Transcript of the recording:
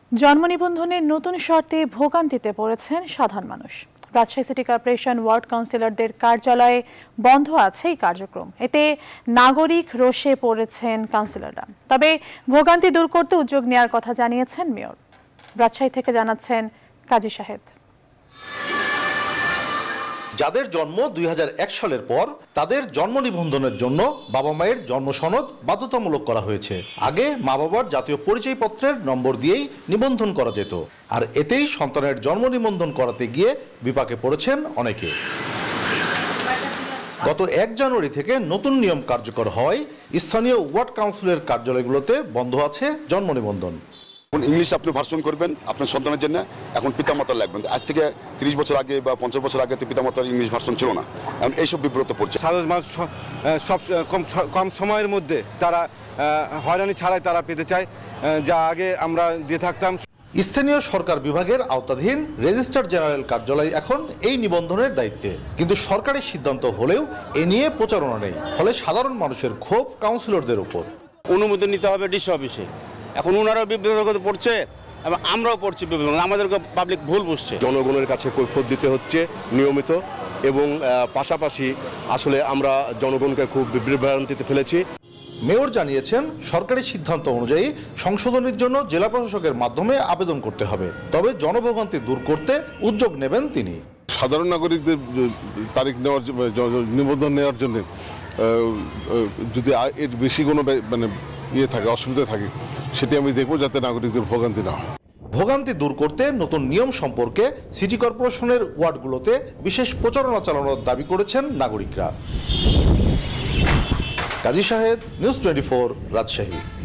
জন্ম নিবন্ধনের নতুন শর্তে ভোগান্তিতে পড়েছেন সাধারণ মানুষ। রাজশাহী সিটি কর্পোরেশন ওয়ার্ড কাউন্সিলরদের কার্যালয়ে বন্ধ আছে এই কার্যক্রম। এতে নাগরিক রোষে পড়েছেন কাউন্সিলররা। তবে ভোগান্তি দূর করতে উদ্যোগ নেওয়ার কথা জানিয়েছেন মেয়র। রাজশাহী থেকে জানাচ্ছেন কাজী শাহেদ। যাদের জন্ম 2001 সালের পর তাদের জন্ম নিবন্ধনের জন্য বাবা মায়ের জন্ম সনদ বাধ্যতামূলক করা হয়েছে। আগে মা বাবার জাতীয় পরিচয়পত্রের নম্বর দিয়েই নিবন্ধন করা যেত, আর এতেই সন্তানের জন্ম নিবন্ধন করাতে গিয়ে বিপাকে পড়েছেন অনেকে। গত 1 জানুয়ারি থেকে নতুন নিয়ম কার্যকর হয়। স্থানীয় ওয়ার্ড কাউন্সিলের কার্যালয়গুলোতে বন্ধ আছে জন্ম নিবন্ধন। ইংলিশ আপনি ভার্সন করবেন আপনার সন্তানের জন্য, এখন পিতামাতার লাগবেন। আজ থেকে 30 বছর আগে বা 50 বছর আগে পিতামাতার ইংলিশ ভার্সন ছিল না, এখন এইসব বিব্রত পড়ছে। সাধারণ মানুষ সব কম সময়ের মধ্যে তারা হয়রানি ছাড়াই তারা পেতে চায়, যা আগে আমরা দিয়ে থাকতাম। স্থানীয় সরকার বিভাগের আওতাধীন রেজিস্ট্রার জেনারেল কার্যালয় এখন এই নিবন্ধনের দায়িত্বে, কিন্তু সরকারি সিদ্ধান্ত হলেও এ নিয়ে প্রচারণা নেই। ফলে সাধারণ মানুষের ক্ষোভ কাউন্সিলরদের উপর। অনুমোদন নিতে হবে ডিসি অফিসে, এখন ওনারাও বিভ্রান্ত পড়ছে এবং আমরাও পড়ছি বিভ্রান্ত, আমাদেরকে পাবলিক ভুল বুঝছে। জনগণের কাছে কৈফিয়ত দিতে হচ্ছে নিয়মিত, এবং পাশাপাশি আসলে আমরা জনগণকে খুব বিভ্রান্তিতে ফেলেছি। মেয়র জানিয়েছেন, সরকারি সিদ্ধান্ত অনুযায়ী সংশোধনের জন্য জেলা প্রশাসকের মাধ্যমে আবেদন করতে হবে। তবে জনভোগান্তি দূর করতে উদ্যোগ নেবেন তিনি। সাধারণ নাগরিকদের তারিখ নেওয়ার নিবন্ধন নেওয়ার জন্য যদি এর বেশি কোনো থাকে, অসুবিধা থাকে, সেটি আমি দেখব যাতে নাগরিকদের ভোগান্তি না হয়। ভোগান্তি দূর করতে নতুন নিয়ম সম্পর্কে সিটি কর্পোরেশনের ওয়ার্ডগুলোতে বিশেষ প্রচারণা চালানোর দাবি করেছেন নাগরিকরা। কাজী শাহেদ, নিউজ 24, রাজশাহী।